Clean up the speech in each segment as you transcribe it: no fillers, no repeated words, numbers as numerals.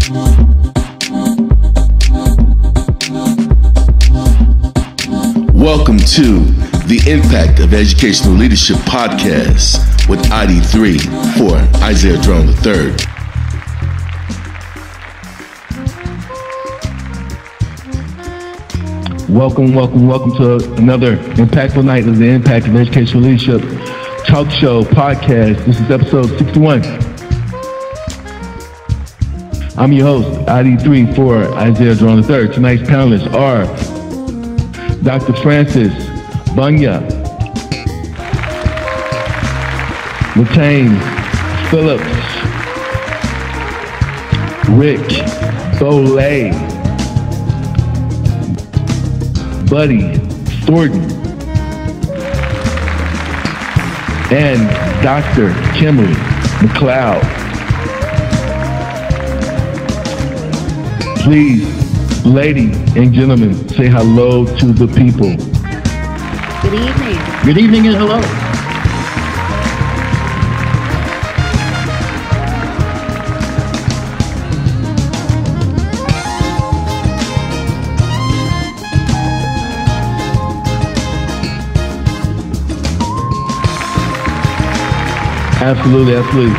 Welcome to the Impact of Educational Leadership podcast with ID3 for Isaiah Drone III. Welcome to another impactful night of the Impact of Educational Leadership Talk Show podcast. This is episode 61. I'm your host, ID3 for Isaiah Drone III. Tonight's panelists are Dr. Francis Bunya, Latame, Phillips, Rick Beaule, Buddy Thornton, and Dr. Kimberly McLeod. Please, ladies and gentlemen, say hello to the people. Good evening. Good evening and hello. Absolutely.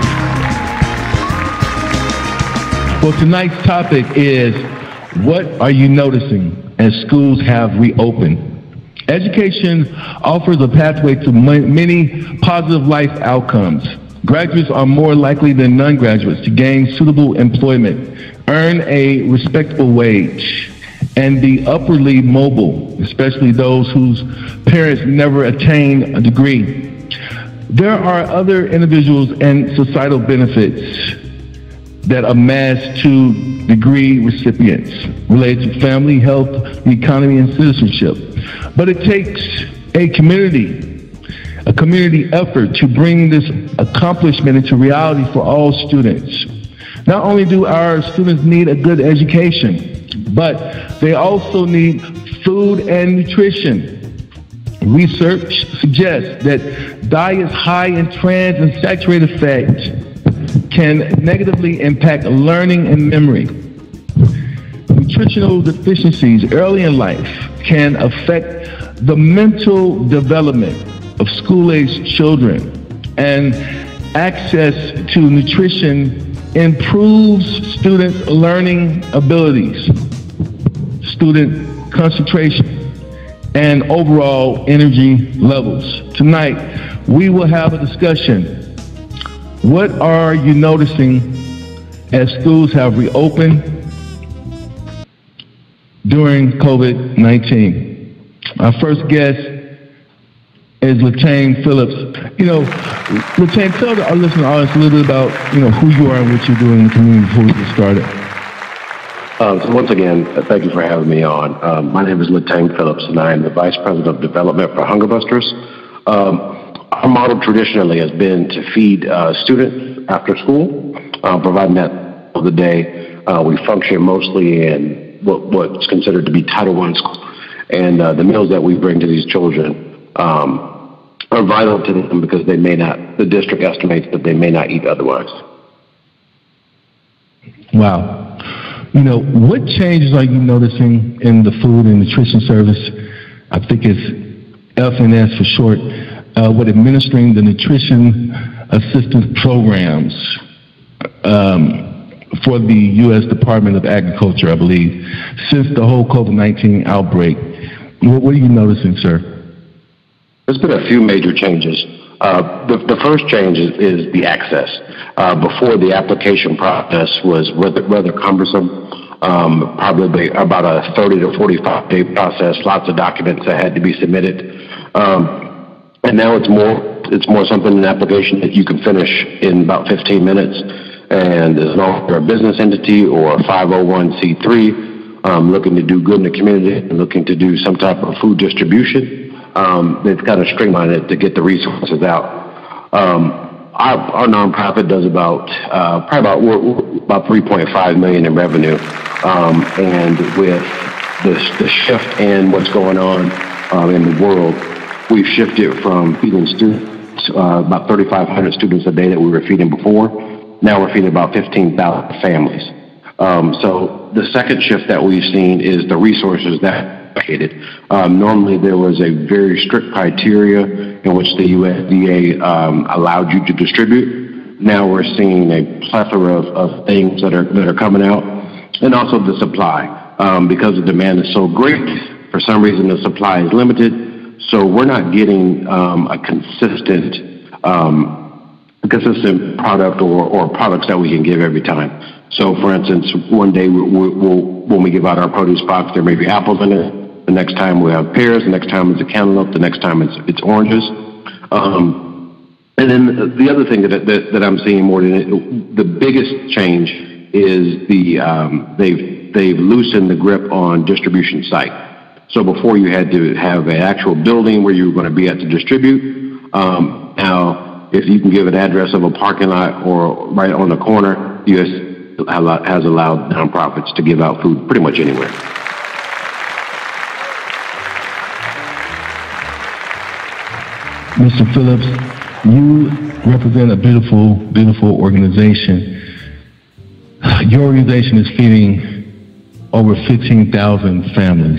Well, tonight's topic is, what are you noticing as schools have reopened? Education offers a pathway to many positive life outcomes. Graduates are more likely than non-graduates to gain suitable employment, earn a respectable wage, and be upwardly mobile, especially those whose parents never attained a degree. There are other individuals and societal benefits that amass to degree recipients related to family, health, the economy, and citizenship. But it takes a community effort to bring this accomplishment into reality for all students. Not only do our students need a good education, but they also need food and nutrition. Research suggests that diets high in trans and saturated fat can negatively impact learning and memory. Nutritional deficiencies early in life can affect the mental development of school-aged children, and access to nutrition improves student learning abilities, student concentration, and overall energy levels. Tonight, we will have a discussion. What are you noticing as schools have reopened during COVID-19? Our first guest is Latame Phillips. Latame, tell our listening audience a little bit about, who you are and what you're doing in the community before we get started. So once again, thank you for having me on. My name is Latame Phillips, and I am the Vice President of Development for Hunger Busters. Our model traditionally has been to feed students after school, providing that of the day. We function mostly in what's considered to be Title I schools, and the meals that we bring to these children are vital to them because the district estimates that they may not eat otherwise. Wow. What changes are you noticing in the food and nutrition service? I think it's F&S for short, with administering the nutrition assistance programs for the U.S. Department of Agriculture, I believe, since the whole COVID-19 outbreak. What are you noticing, sir? There's been a few major changes. The first change is the access. Before, the application process was rather cumbersome, probably about a 30 to 45-day process, lots of documents that had to be submitted. And now it's more something, an application that you can finish in about 15 minutes. And as long as you're a business entity or a 501c3 looking to do good in the community and looking to do some type of food distribution, they've kind of streamlined it to get the resources out. Our nonprofit does about 3.5 million in revenue, and with the shift in what's going on in the world, we've shifted from feeding students, about 3,500 students a day that we were feeding before. Now we're feeding about 15,000 families. So the second shift that we've seen is the resources that allocated. Normally there was a very strict criteria in which the USDA allowed you to distribute. Now we're seeing a plethora of things that are coming out, and also the supply. Because the demand is so great, for some reason the supply is limited. So we're not getting a consistent product or products that we can give every time. So, for instance, one day when we give out our produce box, there may be apples in it. The next time we have pears. The next time it's a cantaloupe. The next time it's oranges. And then the other thing that I'm seeing more than the biggest change is they've loosened the grip on distribution site. So before you had to have an actual building where you were going to be at to distribute. Now, if you can give an address of a parking lot or right on the corner, US has allowed nonprofits to give out food pretty much anywhere. Mr. Phillips, you represent a beautiful, beautiful organization. Your organization is feeding over 15,000 families.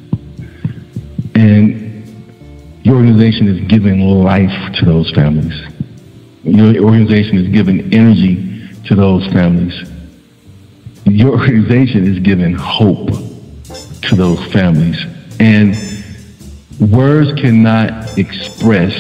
And your organization is giving life to those families. Your organization is giving energy to those families. Your organization is giving hope to those families. And words cannot express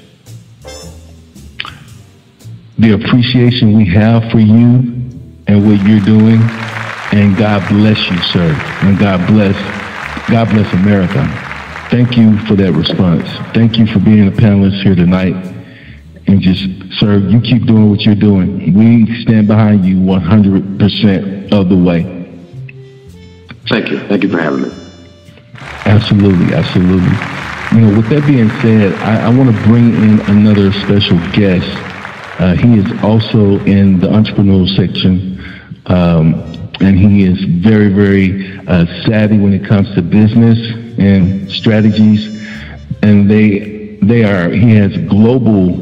the appreciation we have for you and what you're doing. And God bless you, sir. And God bless America. Thank you for that response. Thank you for being a panelist here tonight. And just, sir, you keep doing what you're doing. We stand behind you 100% of the way. Thank you. Thank you for having me. Absolutely, absolutely. You know, with that being said, I want to bring in another special guest. He is also in the entrepreneurial section, and he is very, very savvy when it comes to business and strategies. And he has global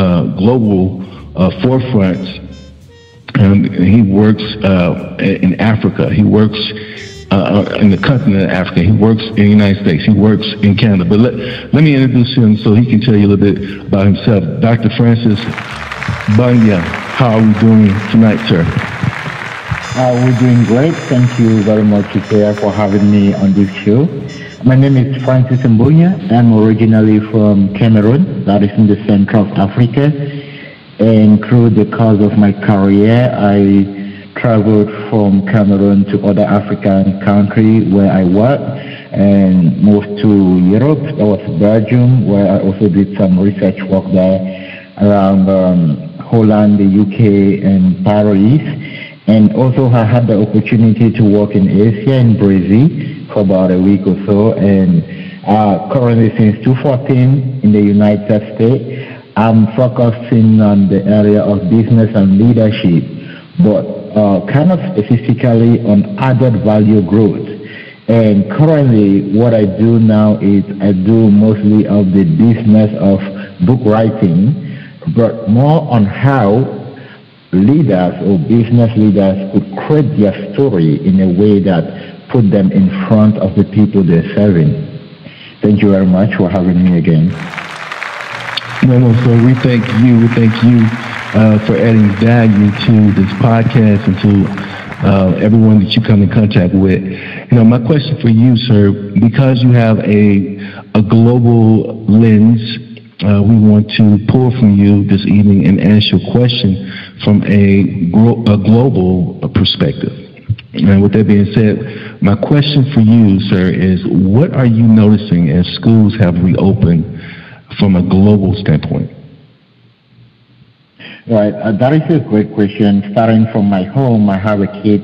forefronts. He works in Africa. He works in the continent of Africa. He works in the United States. He works in Canada. But let me introduce him so he can tell you a little bit about himself. Dr. Francis Banya, how are we doing tonight, sir? We're doing great. Thank you very much, Ikea, for having me on this show. My name is Francis Mbunya. I'm originally from Cameroon, that is in the center of Africa. And through the course of my career, I traveled from Cameroon to other African countries where I worked and moved to Europe. That was Belgium, where I also did some research work there around Holland, the UK, and Paris. And also I had the opportunity to work in Asia, in Brazil, for about a week or so. And currently since 2014 in the United States, I'm focusing on the area of business and leadership, but kind of specifically on added value growth. And currently what I do now is I do mostly of the business of book writing, but more on how leaders or business leaders could create their story in a way that put them in front of the people they're serving. Thank you very much for having me again. No, so we thank you for adding value to this podcast and to everyone that you come in contact with. You know, my question for you, sir, because you have a global lens, we want to pull from you this evening and ask you a question from a global perspective. And with that being said, my question for you, sir, is what are you noticing as schools have reopened from a global standpoint? Right, that is a great question. Starting from my home, I have a kid.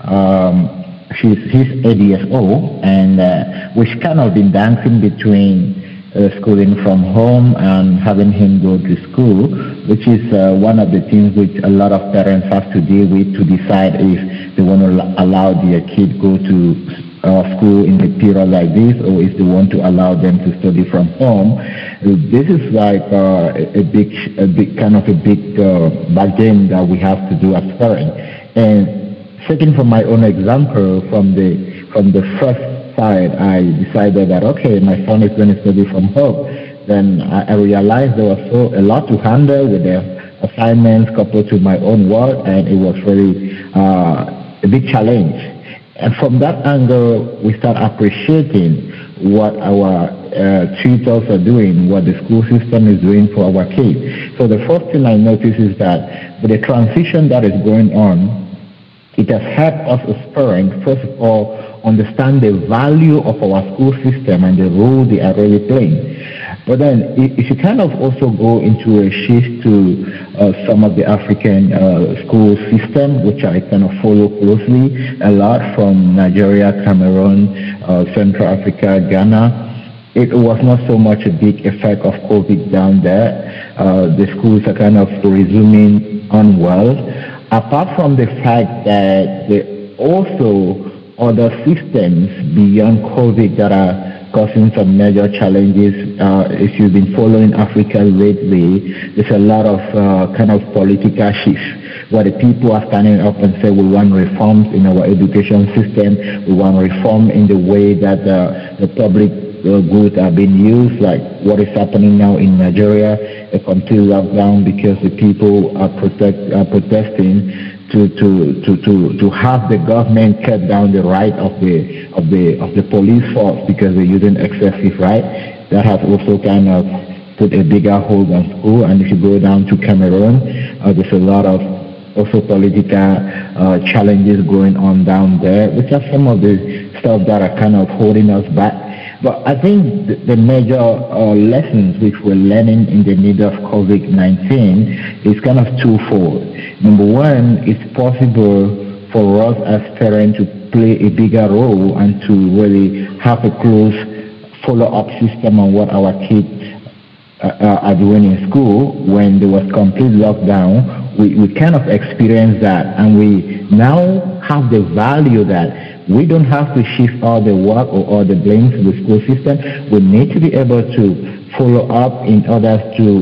He's 8 years old, and we've kind of been dancing between schooling from home and having him go to school, which is one of the things which a lot of parents have to deal with to decide if they want to allow their kid go to school in a period like this, or if they want to allow them to study from home. This is like a big bargain that we have to do as parents. And taking from my own example, from the first side, I decided that, okay, my son is going to study from home. Then I realized there was a lot to handle with the assignments coupled to my own work, and it was really a big challenge. And from that angle, we start appreciating what our tutors are doing, what the school system is doing for our kids. So the first thing I notice is that with the transition that is going on, it has helped us as parents, first of all, understand the value of our school system and the role they are really playing. But then if you kind of also go into a shift to some of the African school system, which I kind of follow closely a lot, from Nigeria, Cameroon, Central Africa, Ghana, it was not so much a big effect of COVID down there. The schools are kind of resuming on well, apart from the fact that there are also other systems beyond COVID that are causing some major challenges. If you've been following Africa lately, there's a lot of kind of political shifts where the people are standing up and say we want reforms in our education system, we want reform in the way that the public goods are being used, like what is happening now in Nigeria, a complete lockdown because the people are protesting to have the government cut down the right of the police force because they're using excessive right. That has also kind of put a bigger hold on school. And if you go down to Cameroon, there's a lot of also political challenges going on down there, which are some of the stuff that are kind of holding us back. But I think the major lessons which we're learning in the middle of COVID-19 is kind of twofold. Number one, it's possible for us as parents to play a bigger role and to really have a close follow-up system on what our kids are doing in school. When there was complete lockdown, we kind of experienced that, and we now have the value that we don't have to shift all the work or all the blame to the school system. We need to be able to follow up in order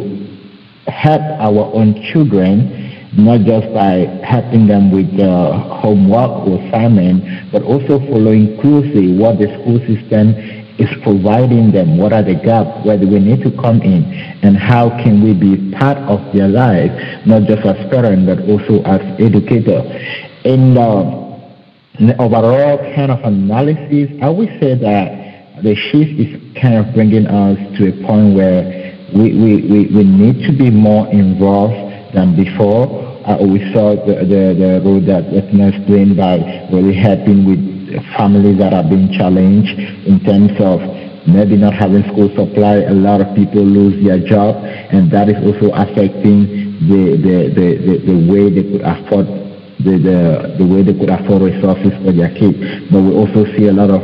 to help our own children, not just by helping them with homework or assignment, but also following closely what the school system is providing them. What are the gaps? Where do we need to come in? And how can we be part of their life, not just as parents, but also as educators? In the overall kind of analysis, I would say that the shift is kind of bringing us to a point where we need to be more involved than before. We saw the role that Latame is playing by really helping with families that are being challenged in terms of maybe not having school supply. A lot of people lose their job, and that is also affecting the way they could afford the way they could afford resources for their kids. But we also see a lot of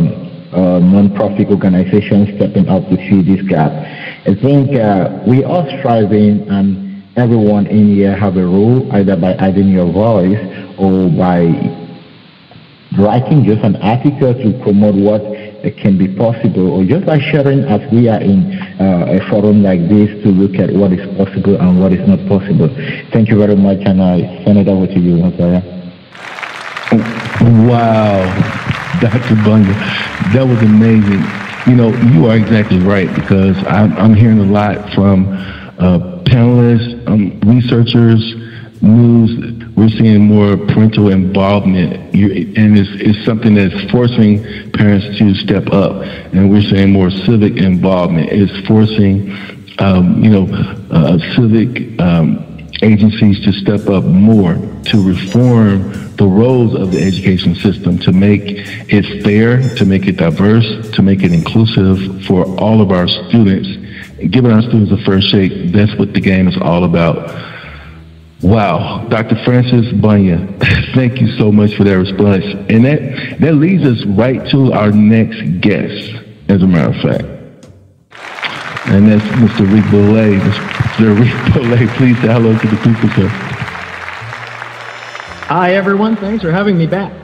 non-profit organizations stepping up to fill this gap. I think we are striving, and everyone in here have a role, either by adding your voice or by writing just an article to promote what can be possible, or just by sharing as we are in a forum like this to look at what is possible and what is not possible. Thank you very much, and I send it over to you, Mazaya. Wow, Dr. Bunga, that was amazing. You know, you are exactly right, because I'm hearing a lot from panelists, researchers, news. We're seeing more parental involvement, and it's something that's forcing parents to step up. And we're seeing more civic involvement. It's forcing, civic agencies to step up more to reform the roles of the education system, to make it fair, to make it diverse, to make it inclusive for all of our students. Giving our students a fair shake, that's what the game is all about. Wow, Dr. Francis Bunya, thank you so much for that response. And that leads us right to our next guest, as a matter of fact. And that's Mr. Rick Beaule. Mr. Rick Beaule, please say hello to the people, sir. Hi, everyone. Thanks for having me back.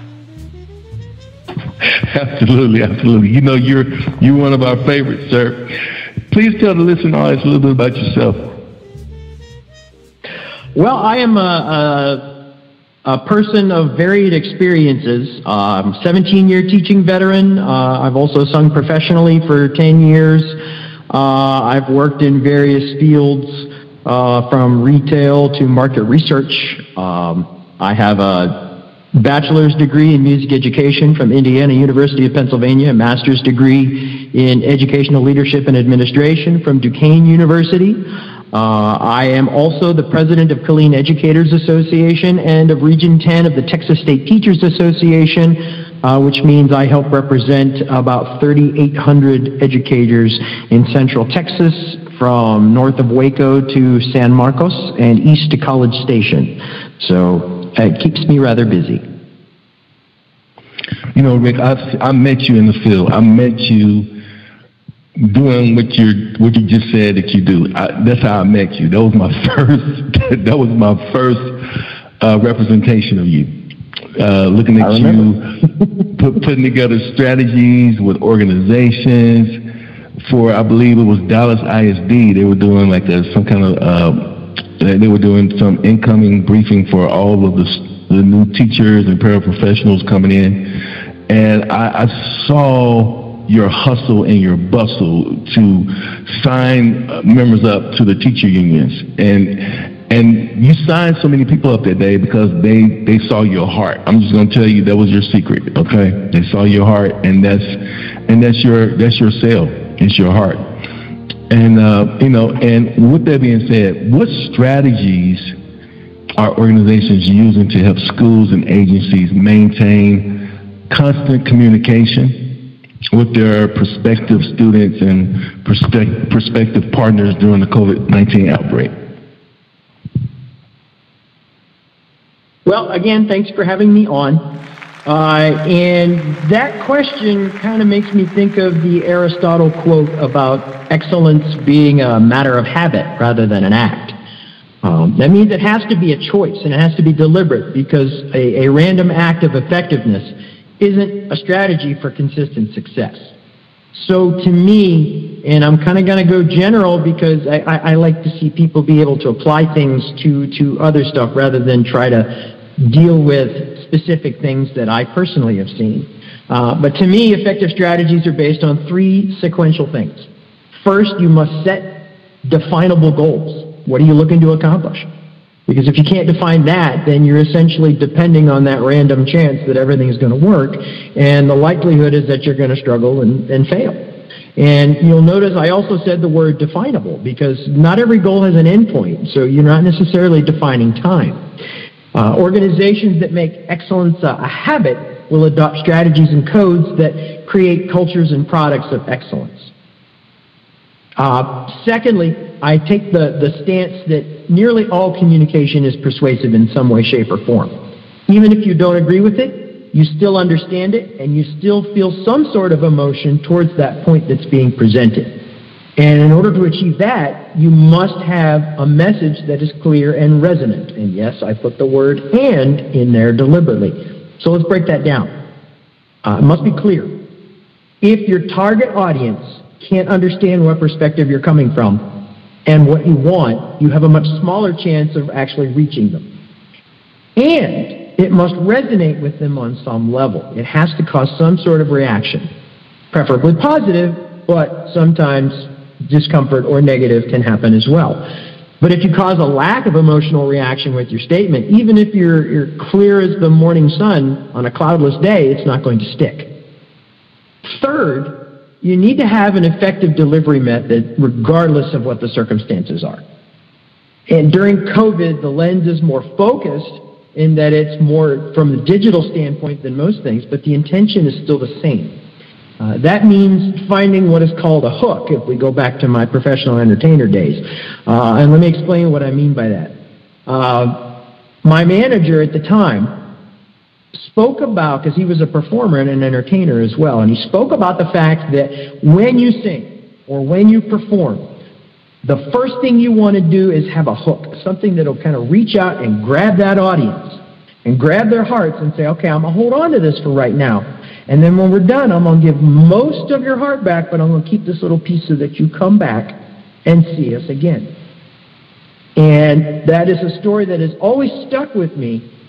Absolutely, absolutely. You know, you're one of our favorites, sir. Please tell the listening audience a little bit about yourself. Well, I am a a person of varied experiences. 17-year teaching veteran. I've also sung professionally for 10 years. I've worked in various fields from retail to market research. I have a bachelor's degree in music education from Indiana University of Pennsylvania, a master's degree in educational leadership and administration from Duquesne University. I am also the president of Killeen Educators Association and of Region 10 of the Texas State Teachers Association, which means I help represent about 3,800 educators in Central Texas, from north of Waco to San Marcos and east to College Station. So it keeps me rather busy. You know, Rick, I met you in the field. I met you doing what you just said that you do. That's how I met you. That was my first representation of you. Looking at you, putting together strategies with organizations for, I believe it was Dallas ISD. They were doing like some kind of, they were doing some incoming briefing for all of the new teachers and paraprofessionals coming in. And I saw your hustle and your bustle to sign members up to the teacher unions. And you signed so many people up that day because they saw your heart. I'm just going to tell you that was your secret, okay? They saw your heart, and that's your sale. It's your heart. And you know, and with that being said, what strategies are organizations using to help schools and agencies maintain constant communication with their prospective students and prospective partners during the COVID-19 outbreak? Well, again, thanks for having me on. And that question kind of makes me think of the Aristotle quote about excellence being a matter of habit rather than an act. That means it has to be a choice and it has to be deliberate, because a random act of effectiveness isn't a strategy for consistent success. So to me, and I'm kind of going to go general because I like to see people be able to apply things to other stuff rather than try to deal with specific things that I personally have seen. But to me, effective strategies are based on three sequential things. First, you must set definable goals. What are you looking to accomplish? Because if you can't define that, then you're essentially depending on that random chance that everything is going to work, and the likelihood is that you're going to struggle and fail. And you'll notice I also said the word definable, because not every goal has an endpoint, so you're not necessarily defining time. Organizations that make excellence a habit will adopt strategies and codes that create cultures and products of excellence. Secondly, I take the stance that nearly all communication is persuasive in some way, shape, or form. Even if you don't agree with it, you still understand it, and you still feel some sort of emotion towards that point that's being presented. And in order to achieve that, you must have a message that is clear and resonant. And yes, I put the word "and" in there deliberately. So let's break that down. It must be clear. If your target audience can't understand what perspective you're coming from and what you want, you have a much smaller chance of actually reaching them. And it must resonate with them on some level. It has to cause some sort of reaction, preferably positive, but sometimes discomfort or negative can happen as well. But if you cause a lack of emotional reaction with your statement, even if you're clear as the morning sun on a cloudless day, it's not going to stick. Third, you need to have an effective delivery method regardless of what the circumstances are. And during COVID, the lens is more focused in that it's more from the digital standpoint than most things, but the intention is still the same. That means finding what is called a hook, if we go back to my professional entertainer days. And let me explain what I mean by that. My manager at the time spoke about, because he was a performer and an entertainer as well, and he spoke about the fact that when you sing or when you perform, the first thing you want to do is have a hook, something that will kind of reach out and grab that audience and grab their hearts and say, okay, I'm going to hold on to this for right now. And then when we're done, I'm going to give most of your heart back, but I'm going to keep this little piece so that you come back and see us again. And that is a story that has always stuck with me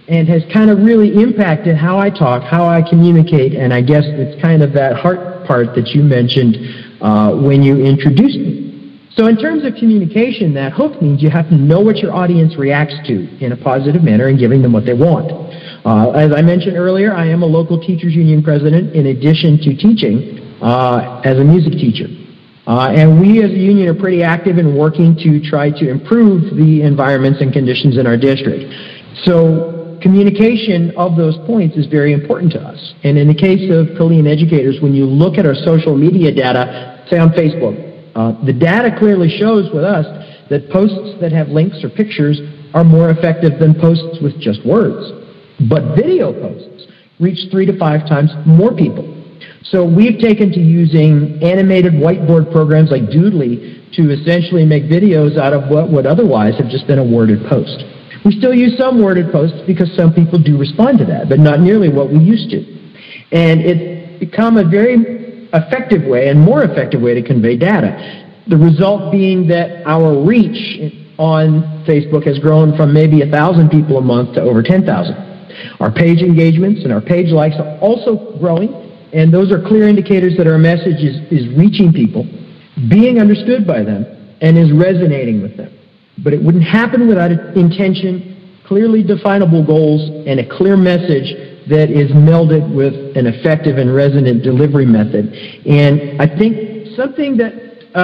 and has kind of really impacted how I talk, how I communicate, and I guess it's kind of that heart part that you mentioned when you introduced me. So in terms of communication, that hook means you have to know what your audience reacts to in a positive manner and giving them what they want. As I mentioned earlier, I am a local teachers union president in addition to teaching as a music teacher. And we as a union are pretty active in working to try to improve the environments and conditions in our district. So communication of those points is very important to us. And in the case of Colleen educators, when you look at our social media data, say on Facebook, the data clearly shows with us that posts that have links or pictures are more effective than posts with just words. But video posts reach 3 to 5 times more people. So we've taken to using animated whiteboard programs like Doodly to essentially make videos out of what would otherwise have just been a worded post. We still use some worded posts because some people do respond to that, but not nearly what we used to. And it's become a very effective way and more effective way to convey data. The result being that our reach on Facebook has grown from maybe 1,000 people a month to over 10,000. Our page engagements and our page likes are also growing, and those are clear indicators that our message is reaching people, being understood by them, and is resonating with them. But it wouldn't happen without intention, clearly definable goals, and a clear message that is melded with an effective and resonant delivery method. And I think something that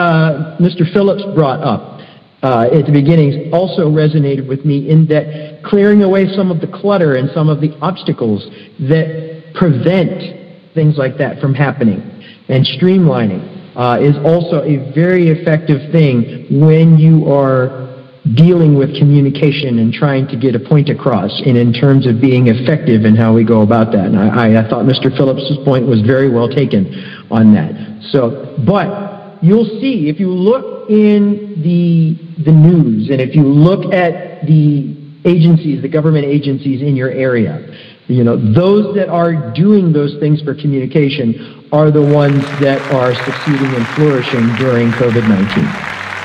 Mr. Phillips brought up at the beginning also resonated with me, in that clearing away some of the clutter and some of the obstacles that prevent things like that from happening, and streamlining is also a very effective thing when you are dealing with communication and trying to get a point across, and in terms of being effective in how we go about that. And I thought Mr. Phillips' point was very well taken on that. So, but you'll see, if you look in the news, and if you look at the agencies, the government agencies in your area, you know, those that are doing those things for communication are the ones that are succeeding and flourishing during COVID-19.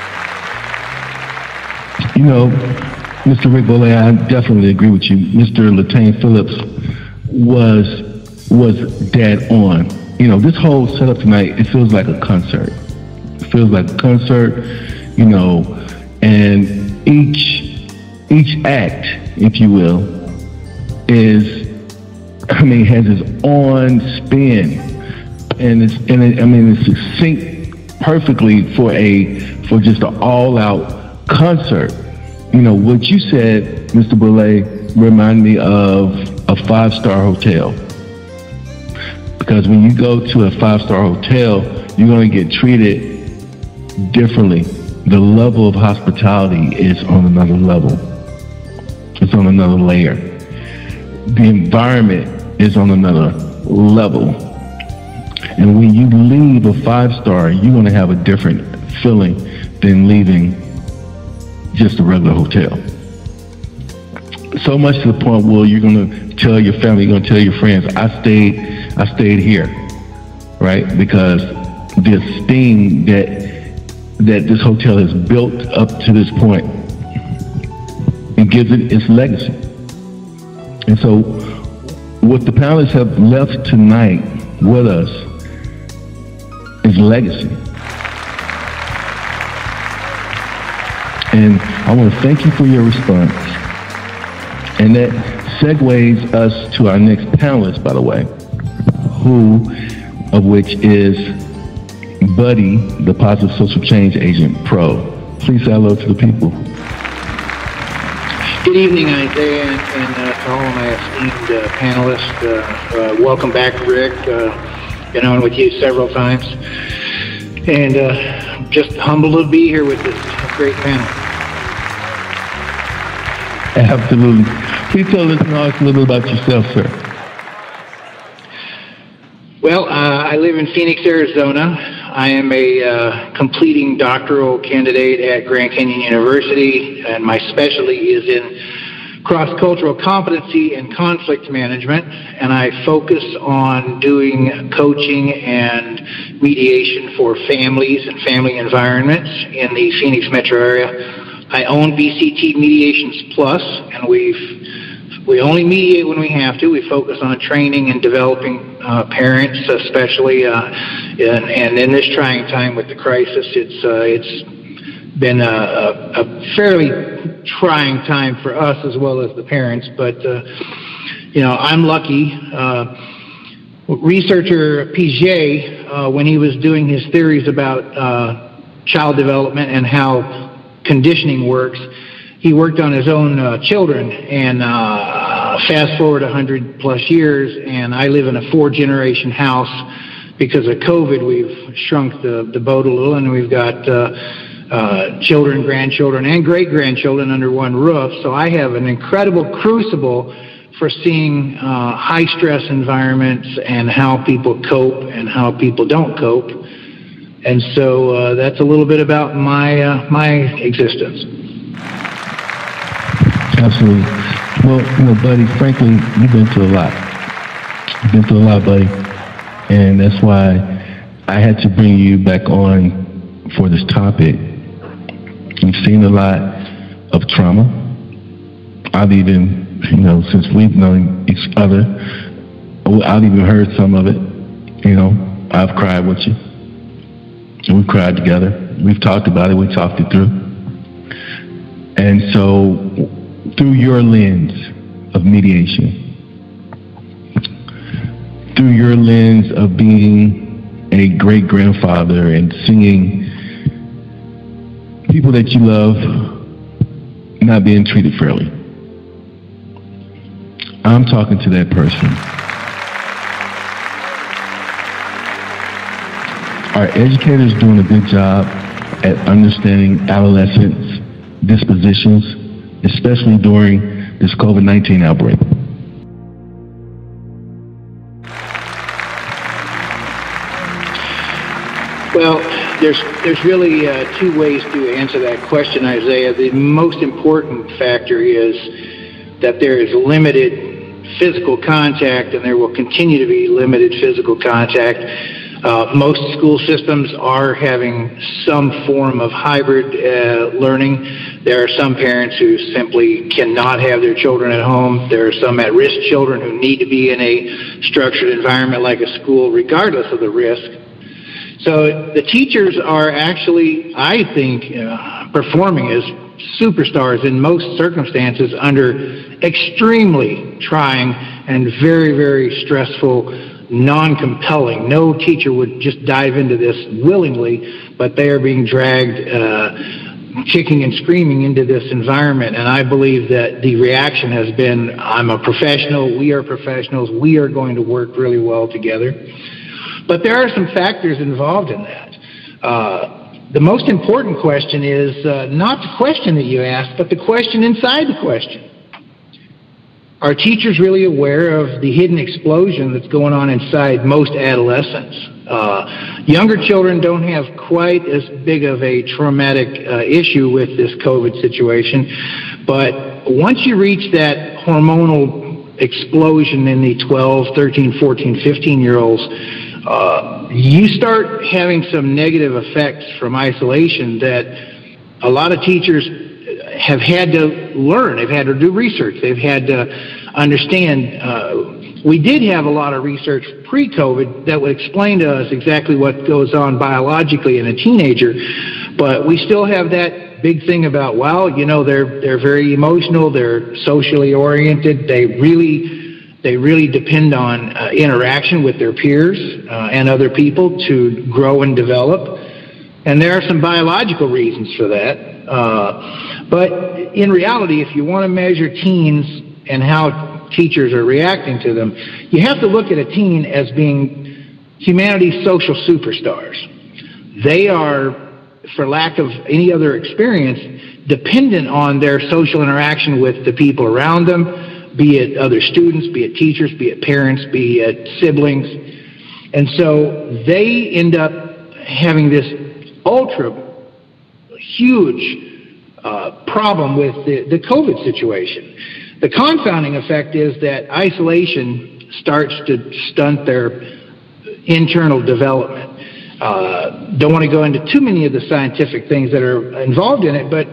You know, Mr. Rick Beaule, I definitely agree with you. Mr. Latame Phillips was dead on. You know, this whole setup tonight, it feels like a concert. It feels like a concert, you know, and each act, if you will, has its own spin, and it's succinct perfectly for just an all-out concert. You know, what you said, Mr. Beaule, remind me of a 5-star hotel. Because when you go to a 5-star hotel, you're going to get treated differently. The level of hospitality is on another level. It's on another layer. The environment is on another level. And when you leave a 5-star, you're going to have a different feeling than leaving just a regular hotel. So much to the point where you're going to tell your family, you're going to tell your friends, I stayed here, right? Because the esteem that this hotel has built up to this point, it gives it its legacy. And so what the panelists have left tonight with us is legacy. And I want to thank you for your response. And that segues us to our next panelist, by the way, of which is Buddy, the Positive Social Change Agent Pro. Please say hello to the people. Good evening, Isaiah, and to all my esteemed panelists. Welcome back, Rick. Been on with you several times. And just humbled to be here with this great panel. Absolutely. Please tell us a little bit about yourself, sir. Well, I live in Phoenix, Arizona. I am a completing doctoral candidate at Grand Canyon University, and my specialty is in cross-cultural competency and conflict management, and I focus on doing coaching and mediation for families and family environments in the Phoenix metro area. I own BCT Mediations Plus, and we've We only mediate when we have to. We focus on training and developing parents, especially, and in this trying time with the crisis, it's been a fairly trying time for us as well as the parents. But I'm lucky. Researcher Piaget, when he was doing his theories about child development and how conditioning works, he worked on his own children, and fast forward 100 plus years, and I live in a 4-generation house. Because of COVID, we've shrunk the boat a little, and we've got children, grandchildren, and great-grandchildren under one roof. So I have an incredible crucible for seeing high-stress environments and how people cope and how people don't cope. And so that's a little bit about my existence. Absolutely. Well, buddy, frankly, you've been through a lot. You've been through a lot, buddy. And that's why I had to bring you back on for this topic. You've seen a lot of trauma. I've even, since we've known each other, I've even heard some of it. I've cried with you. And we've cried together. We've talked about it. We talked it through. And so, through your lens of mediation, through your lens of being a great-grandfather and seeing people that you love not being treated fairly, I'm talking to that person. Are educators doing a good job at understanding adolescents' dispositions, especially during this COVID-19 outbreak? Well, there's really 2 ways to answer that question, Isaiah. The most important factor is that there is limited physical contact, and there will continue to be limited physical contact. Most school systems are having some form of hybrid learning. There are some parents who simply cannot have their children at home. There are some at-risk children who need to be in a structured environment like a school, regardless of the risk. So the teachers are actually, I think, performing as superstars in most circumstances under extremely trying and very, very stressful, non-compelling. No teacher would just dive into this willingly, but they are being dragged kicking and screaming into this environment. And I believe that the reaction has been, I'm a professional, we are professionals, we are going to work really well together. But there are some factors involved in that. The most important question is not the question that you asked, but the question inside the question. Are teachers really aware of the hidden explosion that's going on inside most adolescents? Younger children don't have quite as big of a traumatic issue with this COVID situation, but once you reach that hormonal explosion in the 12, 13, 14, 15-year-olds, you start having some negative effects from isolation that a lot of teachers have had to learn. They've had to do research. They've had to understand. We did have a lot of research pre-COVID that would explain to us exactly what goes on biologically in a teenager, but we still have that big thing about, well, they're very emotional, they're socially oriented, they really depend on interaction with their peers and other people to grow and develop. And there are some biological reasons for that. But in reality, if you want to measure teens and how teachers are reacting to them, you have to look at a teen as being humanity's social superstars. They are, for lack of any other experience, dependent on their social interaction with the people around them, be it other students, be it teachers, be it parents, be it siblings. And so they end up having this ultra huge problem with the COVID situation. The confounding effect is that isolation starts to stunt their internal development. Don't want to go into too many of the scientific things that are involved in it, but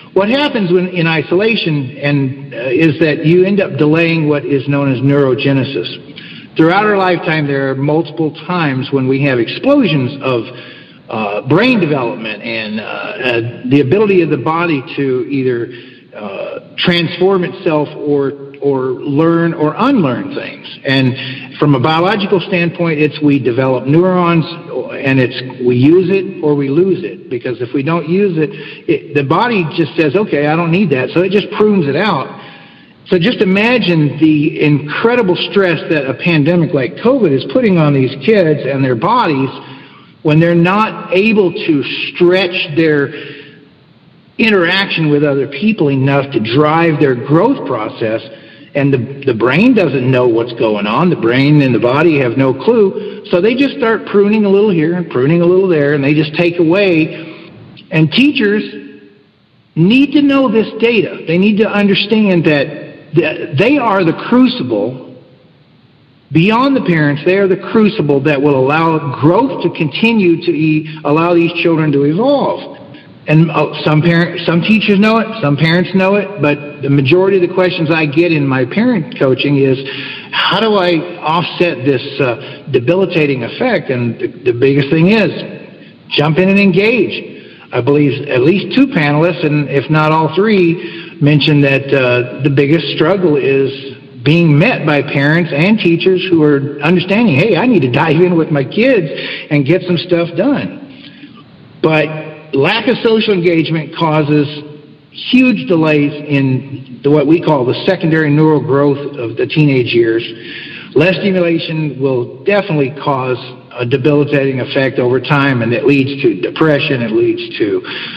What happens when in isolation is that you end up delaying what is known as neurogenesis. Throughout our lifetime, there are multiple times when we have explosions of brain development and the ability of the body to either transform itself or learn or unlearn things. And from a biological standpoint, we develop neurons, and we use it or we lose it. Because if we don't use it, the body just says, okay, I don't need that. So it just prunes it out. So just imagine the incredible stress that a pandemic like COVID is putting on these kids and their bodies when they're not able to stretch their interaction with other people enough to drive their growth process. And the brain doesn't know what's going on. The brain and the body have no clue. So they just start pruning a little here and pruning a little there, and they just take away. And teachers need to know this data. They need to understand that they are the crucible. Beyond the parents, they are the crucible that will allow growth to continue to allow these children to evolve. And some teachers know it, some parents know it, but the majority of the questions I get in my parent coaching is, how do I offset this debilitating effect? And the biggest thing is, jump in and engage. I believe at least 2 panelists, and if not all 3, mentioned that the biggest struggle is being met by parents and teachers who are understanding, hey, I need to dive in with my kids and get some stuff done. But lack of social engagement causes huge delays in what we call the secondary neural growth of the teenage years. Less stimulation will definitely cause a debilitating effect over time, and it leads to depression, it leads to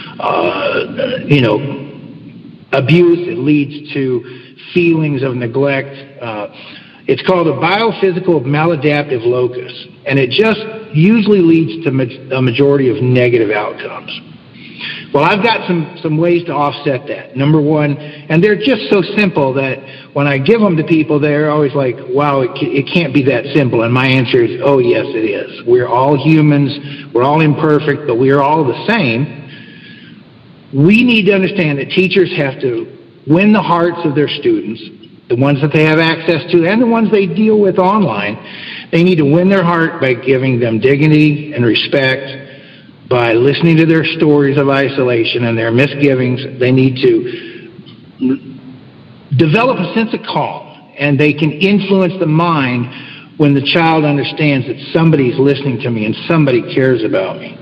abuse, it leads to feelings of neglect. It's called a biophysical maladaptive locus, and it just usually leads to a majority of negative outcomes. Well, I've got some ways to offset that. Number one, and they're just so simple that when I give them to people, they're always like, wow, it can't be that simple. And my answer is, oh, yes, it is. We're all humans. We're all imperfect, but we are all the same. We need to understand that teachers have to win the hearts of their students, the ones that they have access to and the ones they deal with online. They need to win their heart by giving them dignity and respect, by listening to their stories of isolation and their misgivings. They need to develop a sense of calm, and they can influence the mind when the child understands that somebody's listening to me and somebody cares about me.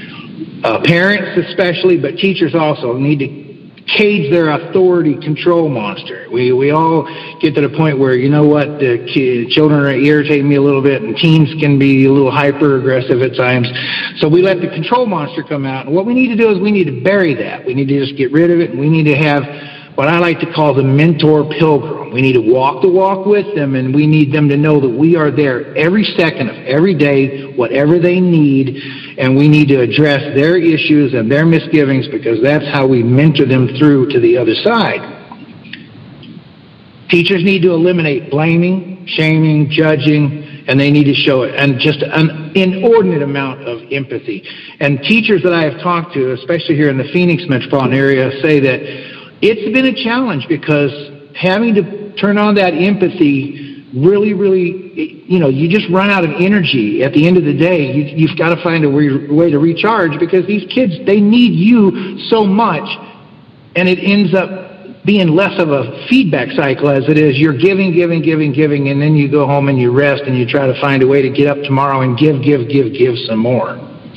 Parents especially, but teachers also, need to cage their authority control monster. We all get to the point where, you know what, the children are irritating me a little bit, and teens can be a little hyper-aggressive at times. So we let the control monster come out. And what we need to do is we need to bury that. We need to just get rid of it, and we need to have what I like to call the mentor pilgrim. We need to walk the walk with them, and we need them to know that we are there every second of every day, whatever they need, and we need to address their issues and their misgivings, because that's how we mentor them through to the other side. Teachers need to eliminate blaming, shaming, judging, and they need to show it, and just an inordinate amount of empathy. And teachers that I have talked to, especially here in the Phoenix metropolitan area, say that it's been a challenge, because having to turn on that empathy really, you just run out of energy at the end of the day. You've got to find a way to recharge, because these kids, they need you so much, and it ends up being less of a feedback cycle as it is you're giving, and then you go home and you rest and you try to find a way to get up tomorrow and give some more.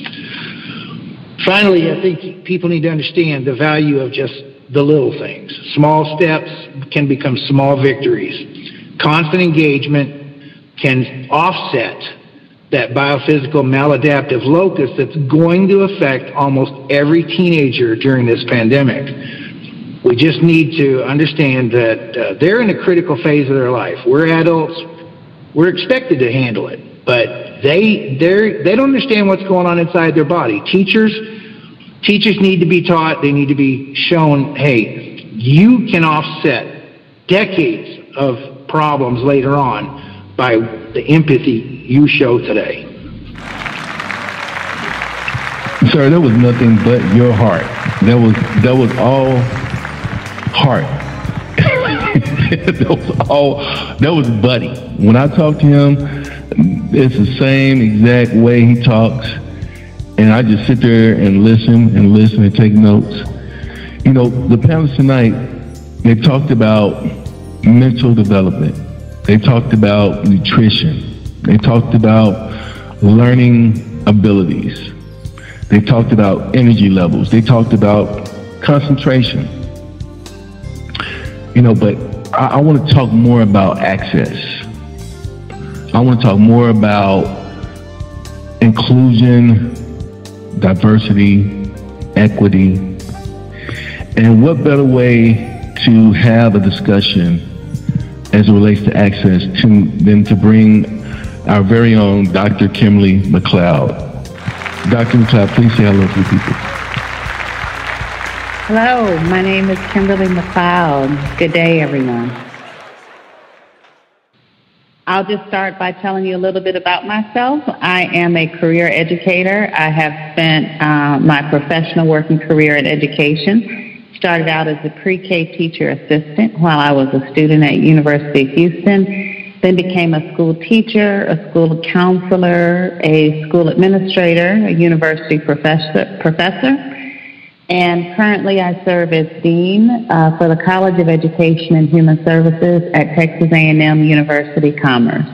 Finally, I think people need to understand the value of just the little things. Small steps can become small victories. Constant engagement can offset that biophysical maladaptive locus that's going to affect almost every teenager during this pandemic. We just need to understand that they're in a critical phase of their life. We're adults. We're expected to handle it, but they don't understand what's going on inside their body. Teachers need to be taught. They need to be shown, hey, you can offset decades of problems later on by the empathy you show today. Sir, that was nothing but your heart. That was all heart. That was Buddy. When I talk to him, it's the same exact way he talks, and I just sit there and listen and take notes. You know, the panelists tonight, they talked about mental development. They talked about nutrition. They talked about learning abilities. They talked about energy levels. They talked about concentration. You know, but I want to talk more about access. I want to talk more about inclusion, diversity, equity, and what better way to have a discussion as it relates to access than to bring our very own Dr. Kimberly McLeod. Dr. McLeod, please say hello to the people. Hello, my name is Kimberly McLeod. Good day, everyone. I'll just start by telling you a little bit about myself. I am a career educator. I have spent my professional working career in education. Started out as a pre-K teacher assistant while I was a student at University of Houston, then became a school teacher, a school counselor, a school administrator, a university professor. And currently I serve as Dean for the College of Education and Human Services at Texas A&M University Commerce.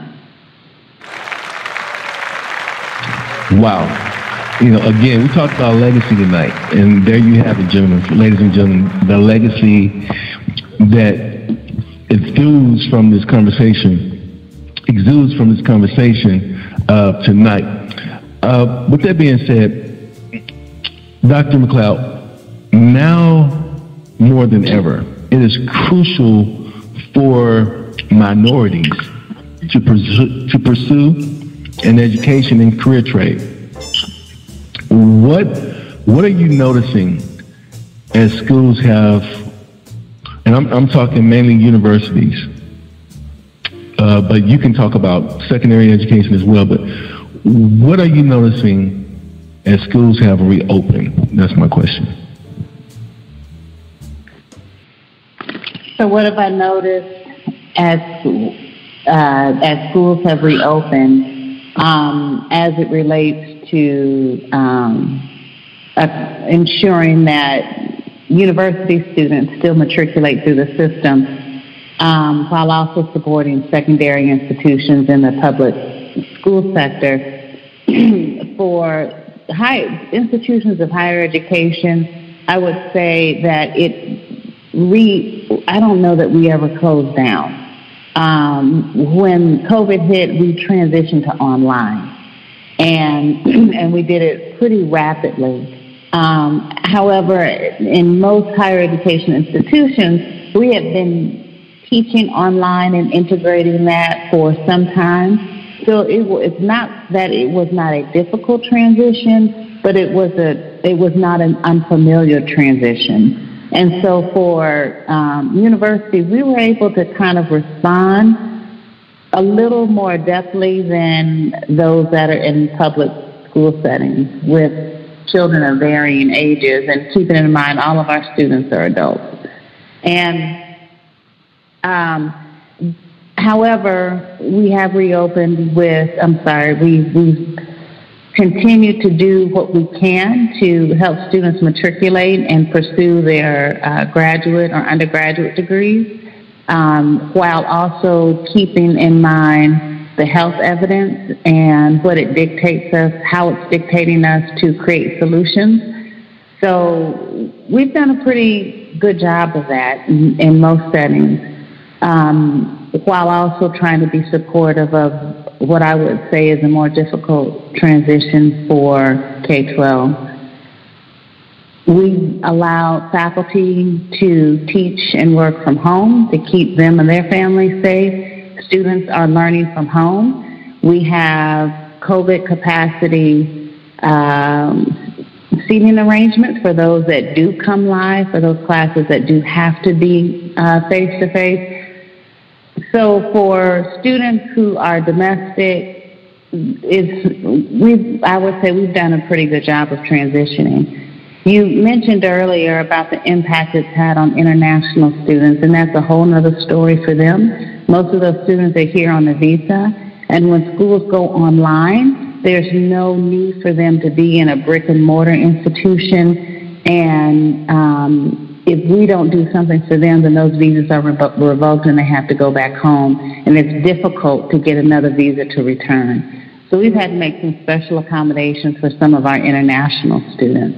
Wow. You know, again, we talked about legacy tonight, and there you have it, gentlemen, ladies and gentlemen, the legacy that exudes from this conversation tonight. With that being said, Dr. McLeod, now more than ever, it is crucial for minorities to pursue an education in career trade. What are you noticing as schools have, and I'm talking mainly universities, but you can talk about secondary education as well, but what are you noticing as schools have reopened? That's my question. So what have I noticed as schools have reopened as it relates to ensuring that university students still matriculate through the system while also supporting secondary institutions in the public school sector. For institutions of higher education, I would say that I don't know that we ever closed down. When COVID hit, we transitioned to online, and we did it pretty rapidly. However, in most higher education institutions, we have been teaching online and integrating that for some time. So it's not that it was not a difficult transition, but it was not an unfamiliar transition. And so for universities, we were able to kind of respond a little more adeptly than those that are in public school settings with children of varying ages, and keeping in mind all of our students are adults. And however, we have reopened we've continued to do what we can to help students matriculate and pursue their graduate or undergraduate degrees, while also keeping in mind the health evidence and what it dictates us, how it's dictating us to create solutions. So we've done a pretty good job of that in most settings, while also trying to be supportive of what I would say is a more difficult transition for K-12. We allow faculty to teach and work from home to keep them and their families safe. Students are learning from home. We have COVID capacity seating arrangements for those that do come live, for those classes that do have to be face-to-face. So for students who are domestic, I would say we've done a pretty good job of transitioning. You mentioned earlier about the impact it's had on international students, and that's a whole other story for them. Most of those students are here on a visa, and when schools go online, there's no need for them to be in a brick and mortar institution, and if we don't do something for them, then those visas are revoked and they have to go back home, and it's difficult to get another visa to return. So we've had to make some special accommodations for some of our international students.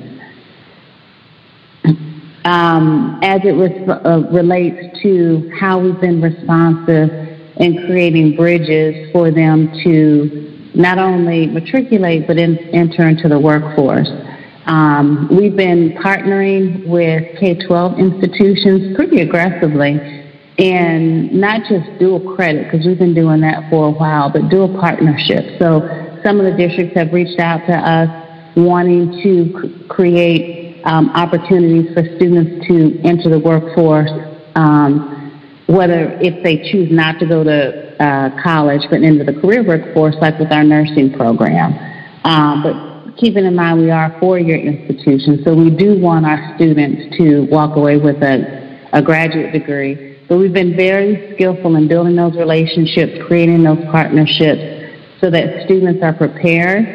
As it relates to how we've been responsive in creating bridges for them to not only matriculate but enter into the workforce. We've been partnering with K-12 institutions pretty aggressively, and not just dual credit, because we've been doing that for a while, but dual partnerships. So some of the districts have reached out to us wanting to create opportunities for students to enter the workforce, whether if they choose not to go to college but into the career workforce, like with our nursing program. But keeping in mind we are a four-year institution, so we do want our students to walk away with a graduate degree. But we've been very skillful in building those relationships, creating those partnerships, so that students are prepared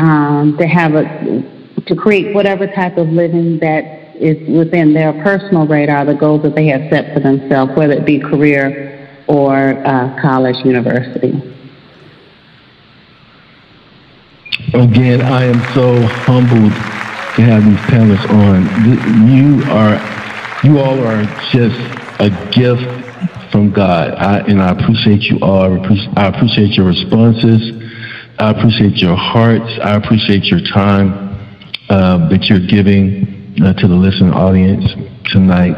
to create whatever type of living that is within their personal radar, the goals that they have set for themselves, whether it be career or college, university. Again, I am so humbled to have these panelists on. You all are just a gift from God, and I appreciate you all. I appreciate your responses. I appreciate your hearts. I appreciate your time that you're giving to the listening audience tonight.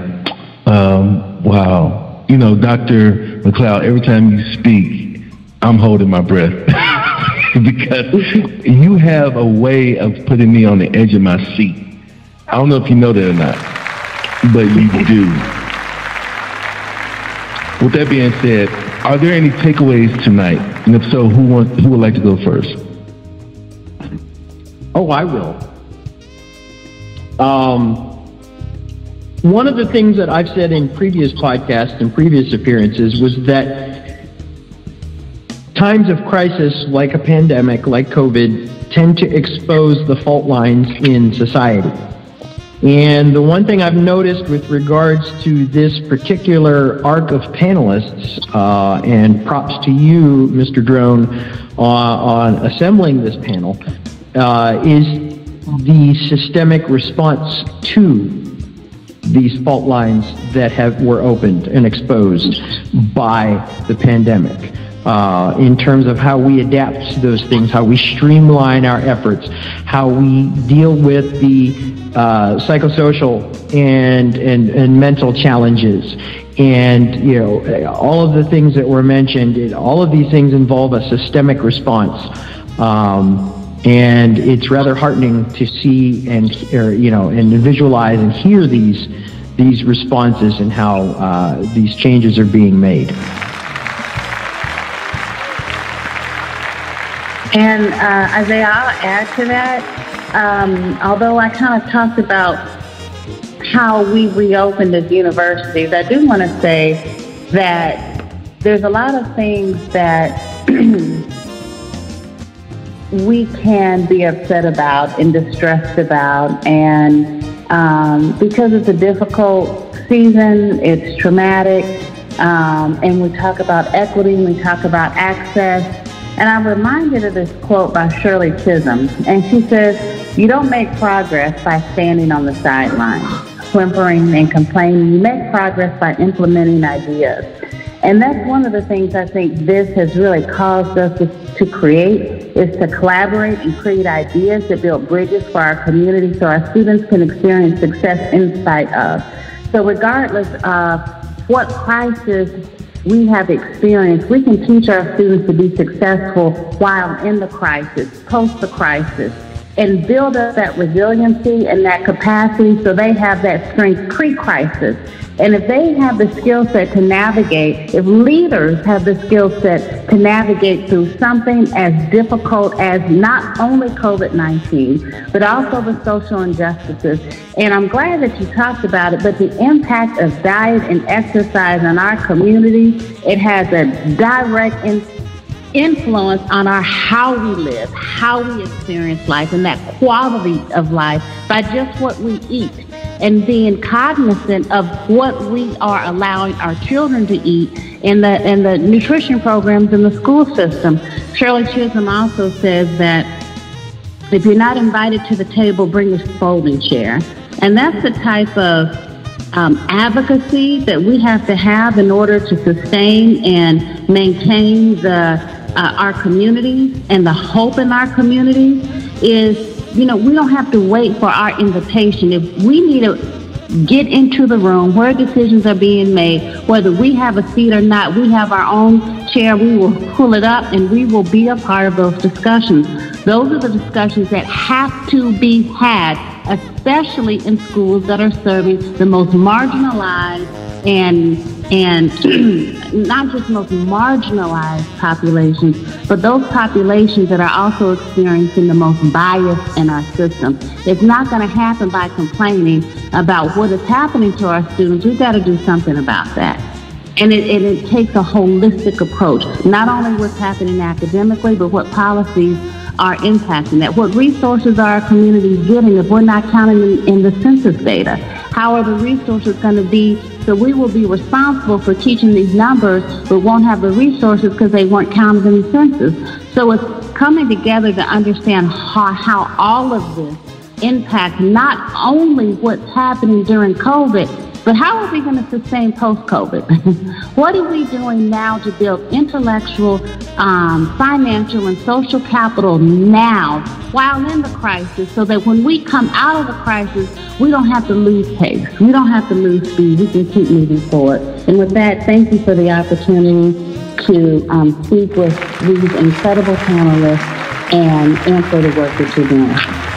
Wow. You know, Dr. McLeod, every time you speak, I'm holding my breath because you have a way of putting me on the edge of my seat. I don't know if you know that or not, but you do. With that being said, are there any takeaways tonight? And if so, who would like to go first? Oh, I will. One of the things that I've said in previous podcasts and previous appearances was that times of crisis, like a pandemic, like COVID, tend to expose the fault lines in society. And the one thing I've noticed with regards to this particular arc of panelists, and props to you, Mr. Drone, on assembling this panel, is the systemic response to these fault lines that were opened and exposed by the pandemic, in terms of how we adapt to those things, how we streamline our efforts, how we deal with the psychosocial and mental challenges, and all of the things that were mentioned. All of these things involve a systemic response. And it's rather heartening to see and visualize and hear these responses and how these changes are being made. And Isaiah, I'll add to that. Although I kind of talked about how we reopened as universities, I do want to say that there's a lot of things that we can be upset about and distressed about, and because it's a difficult season, it's traumatic, and we talk about equity and we talk about access. And I'm reminded of this quote by Shirley Chisholm, and she says, "You don't make progress by standing on the sidelines, whimpering and complaining. You make progress by implementing ideas." And that's one of the things I think this has really caused us to create, is to collaborate and create ideas that build bridges for our community so our students can experience success in spite of. So regardless of what crisis we have experienced, we can teach our students to be successful while in the crisis, post the crisis, and build up that resiliency and that capacity so they have that strength pre-crisis. And if they have the skill set to navigate, if leaders have the skill set to navigate through something as difficult as not only COVID-19, but also the social injustices. And I'm glad that you talked about it, but the impact of diet and exercise on our community, it has a direct influence on our how we live, how we experience life, and that quality of life by just what we eat. And being cognizant of what we are allowing our children to eat in the nutrition programs in the school system. Shirley Chisholm also says that if you're not invited to the table, bring a folding chair. And that's the type of advocacy that we have to have in order to sustain and maintain our communities and the hope in our communities is, we don't have to wait for our invitation. If we need to get into the room where decisions are being made, whether we have a seat or not, we have our own chair, we will pull it up and we will be a part of those discussions. Those are the discussions that have to be had, especially in schools that are serving the most marginalized and not just most marginalized populations, but those populations that are also experiencing the most bias in our system. It's not going to happen by complaining about what is happening to our students. We've got to do something about that. And it takes a holistic approach, not only what's happening academically, but what policies are impacting that. What resources are our communities getting if we're not counting in the census data? How are the resources going to be? So we will be responsible for teaching these numbers, but won't have the resources because they weren't counted in the census. So it's coming together to understand how all of this impacts not only what's happening during COVID, but how are we going to sustain post-COVID? What are we doing now to build intellectual, financial, and social capital now while in the crisis so that when we come out of the crisis, we don't have to lose pace. We don't have to lose speed. We can keep moving forward. And with that, thank you for the opportunity to speak with these incredible panelists and for the work that you're doing.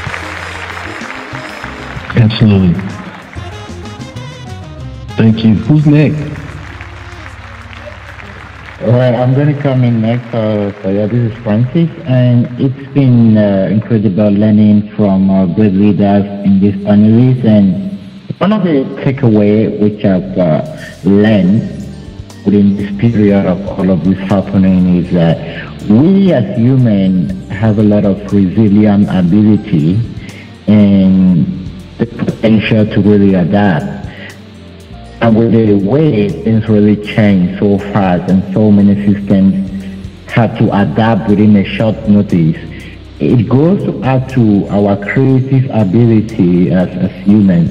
Absolutely. Thank you. Who's next? All right, I'm going to come in next. So yeah, this is Francis, and it's been incredible learning from great leaders in this panelist. And one of the takeaways which I've learned within this period of all of this happening is that we as humans have a lot of resilient ability and the potential to really adapt. And with the way things really change so fast and so many systems have to adapt within a short notice, it goes to add to our creative ability as humans.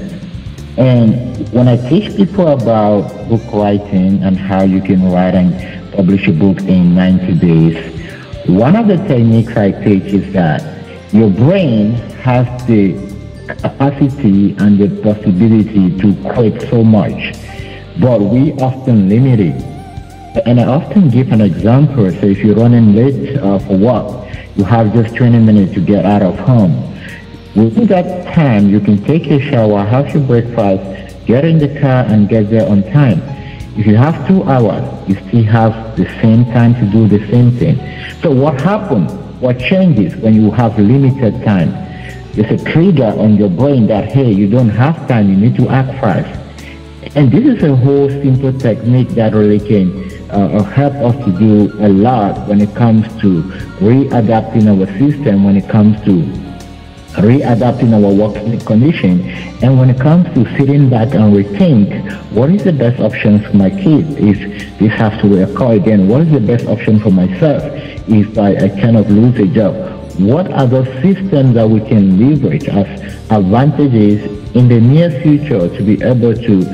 And when I teach people about book writing and how you can write and publish a book in 90 days, one of the techniques I teach is that your brain has the capacity and the possibility to create so much, but we often limit it. And I often give an example. So if you're running late for work, you have just 20 minutes to get out of home. Within that time, you can take a shower, have your breakfast, get in the car and get there on time. If you have 2 hours, you still have the same time to do the same thing. So what happens? What changes when you have limited time? There's a trigger on your brain that, hey, you don't have time, you need to act fast. And this is a whole simple technique that really can help us to do a lot when it comes to readapting our system, when it comes to readapting our working condition, and when it comes to sitting back and rethink, what is the best option for my kids if this has to occur again? What is the best option for myself if I cannot lose a job? What are those systems that we can leverage as advantages in the near future to be able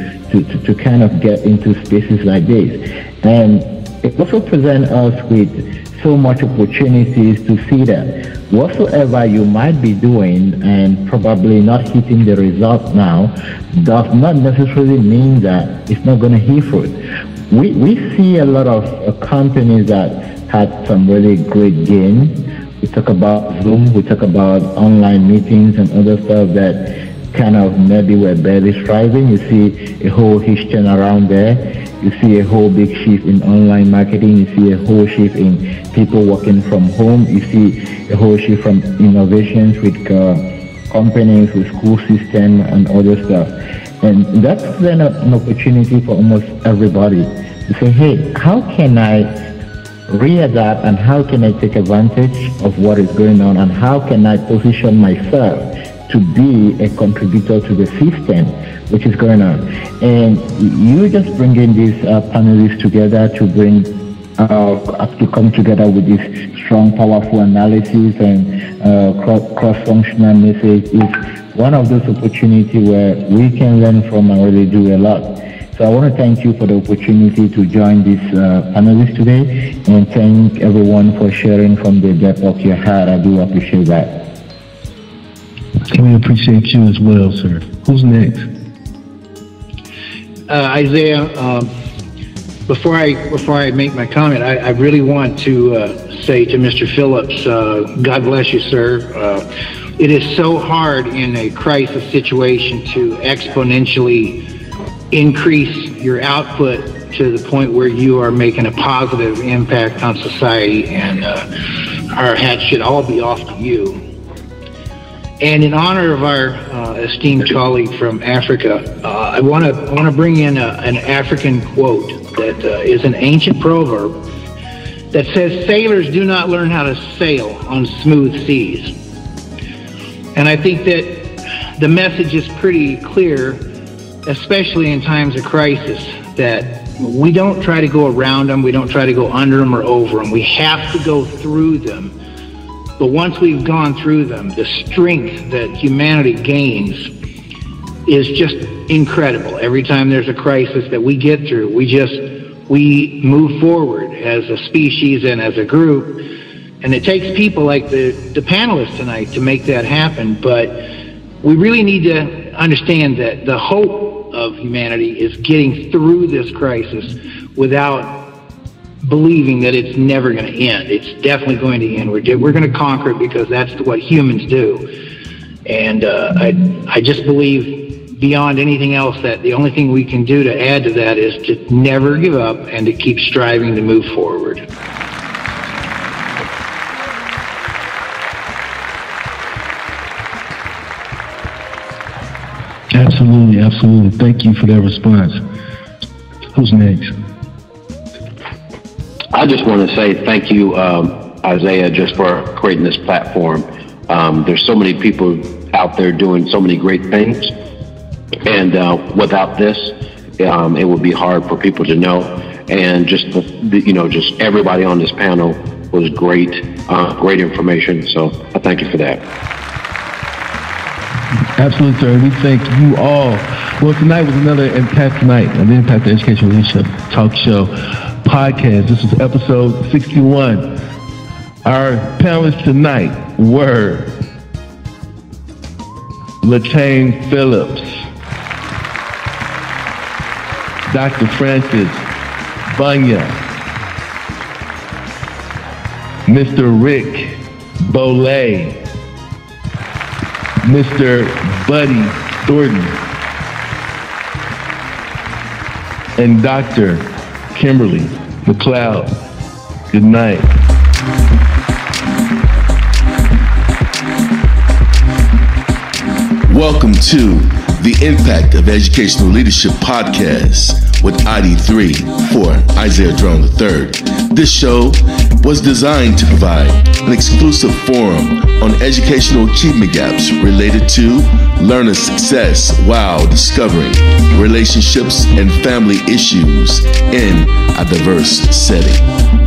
to kind of get into spaces like this? And it also presents us with so much opportunities to see that whatsoever you might be doing and probably not hitting the result now does not necessarily mean that it's not going to hit fruit. We see a lot of companies that had some really great gains We talk about Zoom, we talk about online meetings and other stuff that kind of maybe we're barely striving. You see a whole huge turnaround there. You see a whole big shift in online marketing. You see a whole shift in people working from home. You see a whole shift from innovations with companies, with school system and other stuff. And that's then an opportunity for almost everybody to say, hey, how can I readapt and how can I take advantage of what is going on and how can I position myself to be a contributor to the system which is going on. And you just bringing these panelists together to bring to come together with this strong, powerful analysis and cross-functional message is one of those opportunities where we can learn from and really do a lot. So I want to thank you for the opportunity to join this panelists today, and thank everyone for sharing from the depth of your heart. I do appreciate that. We appreciate you as well, sir. Who's next? Isaiah, before I make my comment, I really want to say to Mr. Phillips, God bless you, sir. It is so hard in a crisis situation to exponentially increase your output to the point where you are making a positive impact on society, and our hats should all be off to you. And in honor of our esteemed colleague from Africa, I want to bring in an African quote that is an ancient proverb that says, "Sailors do not learn how to sail on smooth seas." And I think that the message is pretty clear, especially in times of crisis, that we don't try to go around them, we don't try to go under them or over them. We have to go through them. But once we've gone through them, the strength that humanity gains is just incredible. Every time there's a crisis that we get through, we move forward as a species and as a group. And it takes people like the panelists tonight to make that happen. But we really need to understand that the hope of humanity is getting through this crisis without believing that it's never going to end. It's definitely going to end. We're going to conquer it because that's what humans do. And I just believe beyond anything else that the only thing we can do to add to that is to never give up and to keep striving to move forward. Absolutely, absolutely. Thank you for that response. Who's next? I just want to say thank you, Isaiah, just for creating this platform. There's so many people out there doing so many great things, and without this, it would be hard for people to know. And just just everybody on this panel was great, great information. So I thank you for that. Absolutely, sir. We thank you all. Well, tonight was another Impact Night of the Impact Education Leadership Talk Show podcast. This is episode 61. Our panelists tonight were Latame Phillips, Dr. Francis Bunya, Mr. Rick Beaule, Mr. Buddy Thornton, and Dr. Kimberly McLeod. Good night. Welcome to the Impact of Educational Leadership podcast with ID3 for Isaiah Drone III. This show was designed to provide an exclusive forum on educational achievement gaps related to learner success while discovering relationships and family issues in a diverse setting.